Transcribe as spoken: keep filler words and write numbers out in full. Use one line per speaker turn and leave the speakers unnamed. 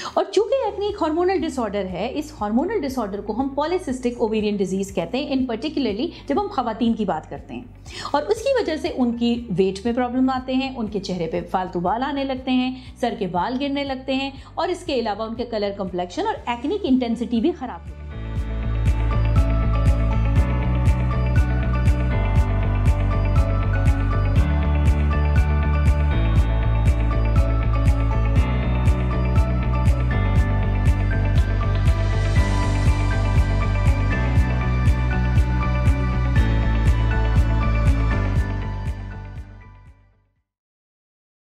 और चूंकि एक्ने एक हार्मोनल डिसऑर्डर है, इस हार्मोनल डिसऑर्डर को हम पॉलीसिस्टिक ओवेरियन डिजीज कहते हैं, इन पर्टिकुलरली जब हम खवातीन की बात करते हैं। और उसकी वजह से उनकी वेट में प्रॉब्लम आते हैं, उनके चेहरे पे फालतू बाल आने लगते हैं, सर के बाल गिरने लगते हैं और इसके अलावा उनके कलर, कम्प्लेक्शन और एक्ने की इंटेंसिटी भी खराब होती है।